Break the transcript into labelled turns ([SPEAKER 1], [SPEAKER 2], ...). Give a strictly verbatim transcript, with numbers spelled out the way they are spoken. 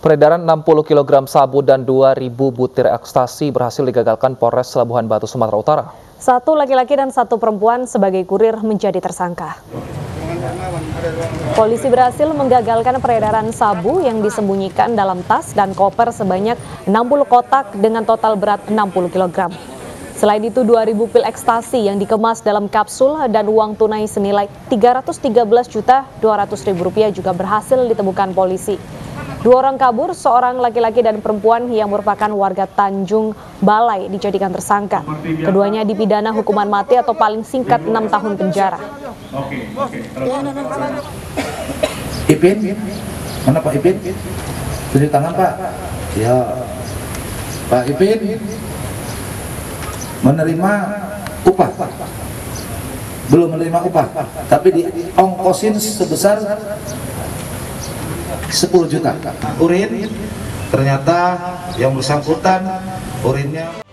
[SPEAKER 1] Peredaran enam puluh kilogram sabu dan dua ribu butir ekstasi berhasil digagalkan Polres Labuhan Batu, Sumatera Utara.
[SPEAKER 2] Satu laki-laki dan satu perempuan sebagai kurir menjadi tersangka. Polisi berhasil menggagalkan peredaran sabu yang disembunyikan dalam tas dan koper sebanyak enam puluh kotak dengan total berat enam puluh kilogram. Selain itu, dua ribu pil ekstasi yang dikemas dalam kapsul dan uang tunai senilai tiga ratus tiga belas juta dua ratus ribu rupiah juga berhasil ditemukan polisi. Dua orang kabur, seorang laki-laki dan perempuan yang merupakan warga Tanjung Balai dijadikan tersangka. Keduanya dipidana hukuman mati atau paling singkat enam tahun penjara.
[SPEAKER 3] Oke, oke.
[SPEAKER 4] Ipin, mana Pak Ipin? Tunjuk tangan Pak. Ya, Pak Ipin menerima upah, belum menerima upah, tapi diongkosin sebesar sepuluh juta.
[SPEAKER 5] Urin, ternyata yang bersangkutan urinnya